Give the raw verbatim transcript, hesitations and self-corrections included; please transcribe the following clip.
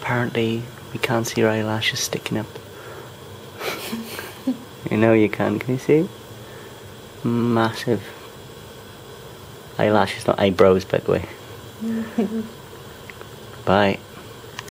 apparently we can't see your eyelashes sticking up. You know you can, can you see? Massive eyelashes, not eyebrows by the way. Bye.